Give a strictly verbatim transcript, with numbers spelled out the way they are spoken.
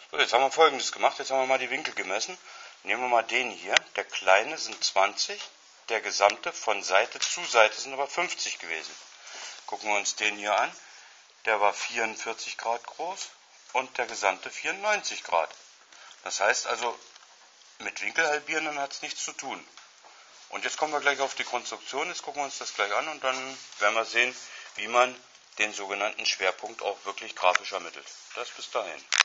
So, jetzt haben wir Folgendes gemacht. Jetzt haben wir mal die Winkel gemessen. Nehmen wir mal den hier. Der kleine sind zwanzig. Der gesamte von Seite zu Seite sind aber fünfzig gewesen. Gucken wir uns den hier an. Der war vierundvierzig Grad groß und der gesamte vierundneunzig Grad. Das heißt also, mit Winkelhalbieren hat es nichts zu tun. Und jetzt kommen wir gleich auf die Konstruktion. Jetzt gucken wir uns das gleich an und dann werden wir sehen, wie man den sogenannten Schwerpunkt auch wirklich grafisch ermittelt. Das bis dahin.